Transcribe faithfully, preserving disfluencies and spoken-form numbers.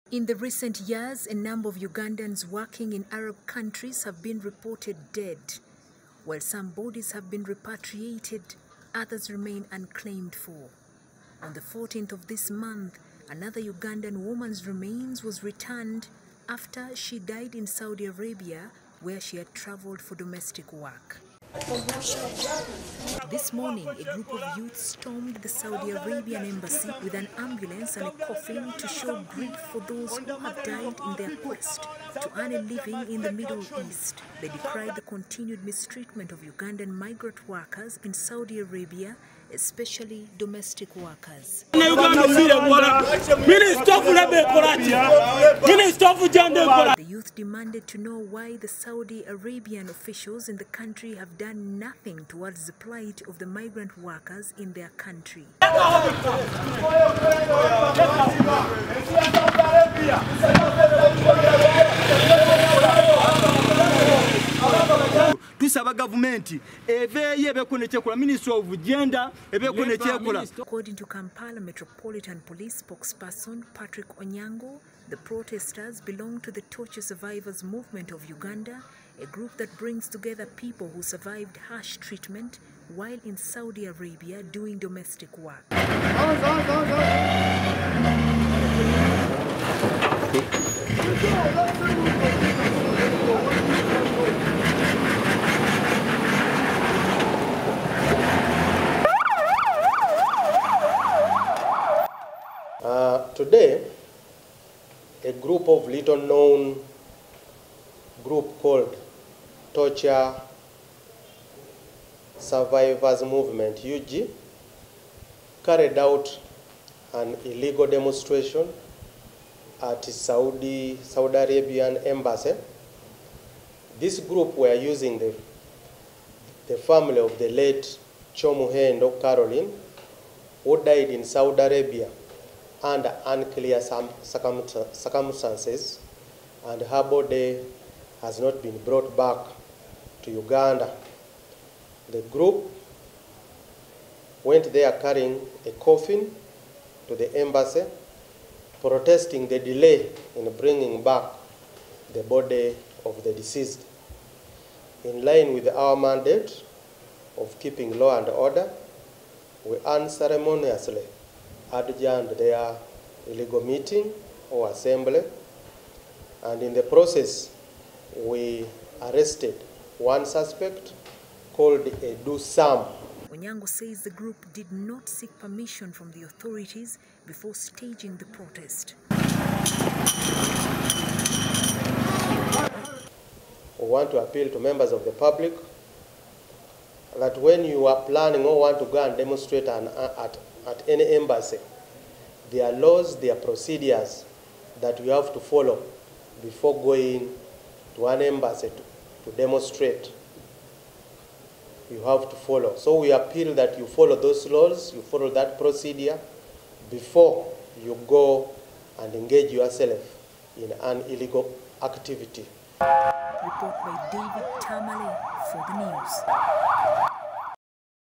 In the recent years, a number of Ugandans working in Arab countries have been reported dead. While some bodies have been repatriated, others remain unclaimed for. On the fourteenth of this month, another Ugandan woman's remains was returned after she died in Saudi Arabia, where she had traveled for domestic work. This morning, a group of youth stormed the Saudi Arabian embassy with an ambulance and a coffin to show grief for those who have died in their quest to earn a living in the Middle East. They decried the continued mistreatment of Ugandan migrant workers in Saudi Arabia, especially domestic workers. The youth demanded to know why the Saudi Arabian officials in the country have done nothing towards the plight of the migrant workers in their country. Tusaba government eveye bekonechekola Ministry of Gender ebekonechekola. According to Kampala Metropolitan Police spokesperson Patrick Onyango, the protesters belong to the Torture Survivors Movement of Uganda, a group that brings together people who survived harsh treatment while in Saudi Arabia doing domestic work. Uh, today, a group of little known group called Torture Survivors Movement, U G, carried out an illegal demonstration at Saudi, Saudi Arabian embassy. This group were using the, the family of the late Chomuhendo Caroline, who died in Saudi Arabia under unclear circumstances, and her body has not been brought back to Uganda. The group went there carrying a coffin to the embassy, protesting the delay in bringing back the body of the deceased. In line with our mandate of keeping law and order, we unceremoniously adjourned their illegal meeting or assembly, and in the process we arrested one suspect called Edu Sam. Onyango says the group did not seek permission from the authorities before staging the protest. We want to appeal to members of the public that when you are planning or want to go and demonstrate an, at, at any embassy, there are laws, there are procedures that you have to follow before going to an embassy to, to demonstrate. You have to follow. So we appeal that you follow those laws, you follow that procedure before you go and engage yourself in an illegal activity. Report by David Tamale for the news.